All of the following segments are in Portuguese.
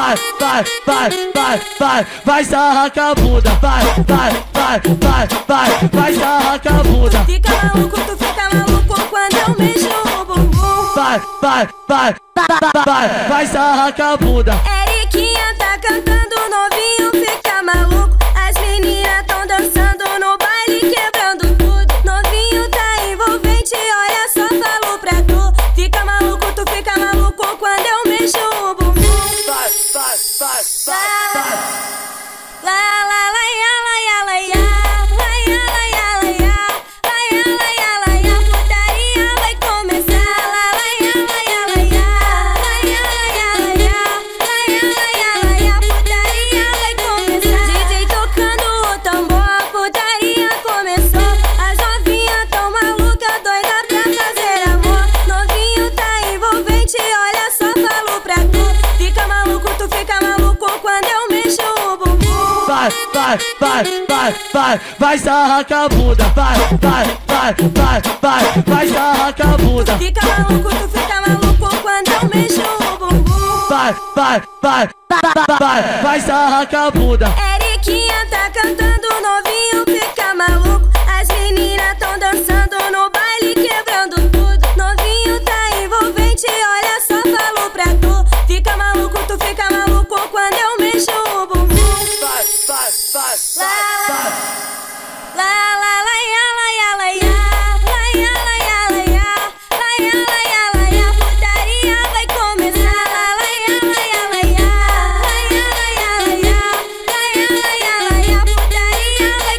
vai sarrar com a bunda, vai sarrar com a bunda. Fica maluco, tu fica maluco quando eu mexo o bumbum. Vai sarrar com a bunda. Eriquinha tá cantando, novinho fica maluco. As meninas tão dançando no baile, quebrando tudo. Novinho tá envolvente, olha só, falo pra tu. Fica maluco, tu fica maluco quando eu mexo o bumbum. La la la la ya la ya la ya, la ya la ya la ya, la ya la ya la ya, putaria vai começar. La la ya la ya la ya, la ya la ya la ya, la ya la ya la ya, putaria vai começar. DJ tocando o tambor, a putaria começou. As novinhas tão maluca, doida pra fazer amor. Novinho tá envolvente, olha só, falo pra tu. Fica maluco, tu fica maluco quando eu mexo o bumbum. Vai sarrar com a bunda, vai sarrar com a bunda. Fica maluco, tu fica maluco quando eu mexo o bumbum. Vai sarrar com a bunda. Eriquinha tá cantando, novinho fica maluco. As meninas tão dançando no baile, quebrando tudo. Novinho tá envolvente, olha só, falo pra tu. Fica maluco, tu fica maluco quando eu mexo o bumbum. La la la la ya la ya la ya, la ya la ya la ya, la ya la ya la ya, putaria vai começar. La la ya la ya la ya, la ya la ya la ya, la ya la ya la ya, putaria vai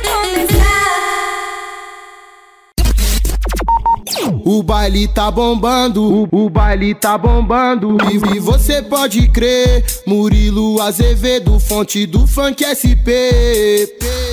começar. O baile tá bombando, o baile tá bombando. E você pode crer, Murilo Azevedo, fonte do funk SP.